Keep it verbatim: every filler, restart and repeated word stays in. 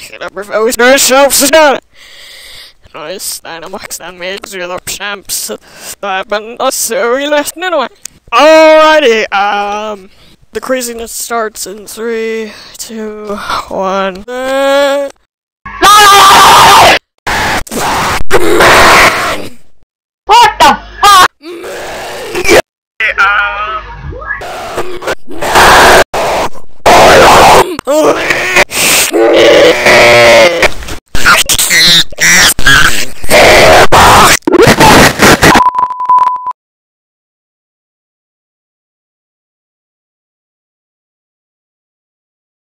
Nummer always no shelves. Nice Dynamax that makes you the champs. But not so we left anyway. Alrighty, um, the craziness starts in three, two, one. Uh, What the fuck? um,